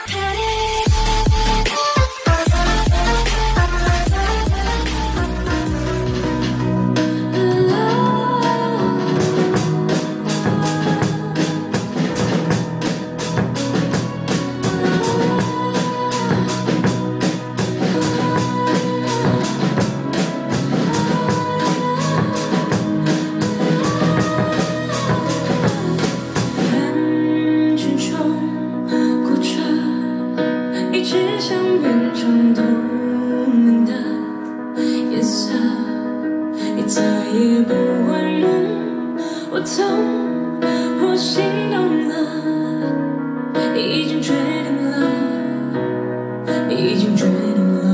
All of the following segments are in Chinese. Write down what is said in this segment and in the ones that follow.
也不会问我痛，我心动了，已经决定了，已经决定了。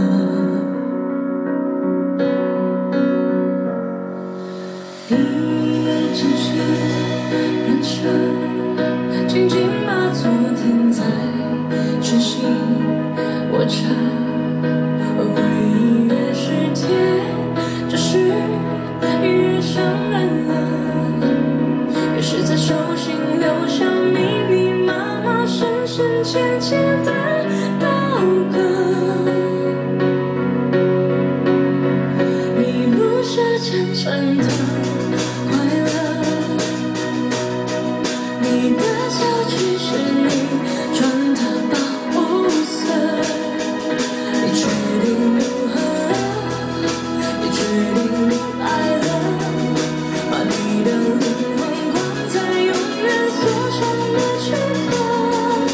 你轻轻让车紧紧把昨天在痴心，我查回忆越是甜，只是越伤人了，越是在手心留下密密麻麻、深深浅浅的刀割。你不是真正的快乐，你的小气是你穿的保护色，你决定不喝了，你决定不爱了。你的灵魂关在永远锁上的躯壳，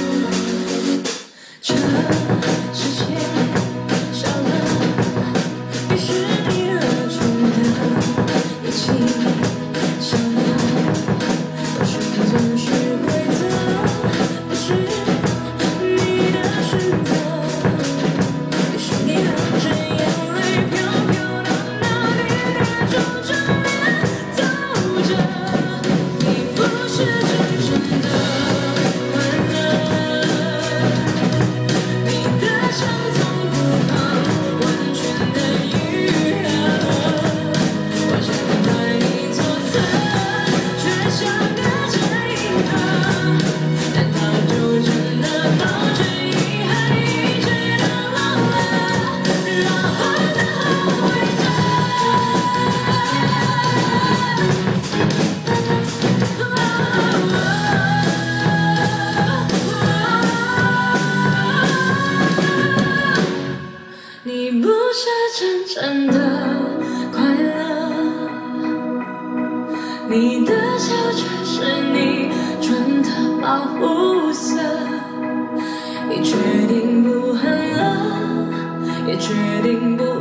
这世界少了你是你热衷的一切，少了我选择是规则，不是你的选择。于是你含着眼泪飘飘到哪里，捏住这脸走着，你不是真正的快乐，你的伤从不旁完全的愈合。我想对你做错，却像个真的，难道就真的抱着遗憾一直到老了，然后再后悔着？你不是真正的快乐，你的笑却是你穿的保护色，你决定不恨了，也决定不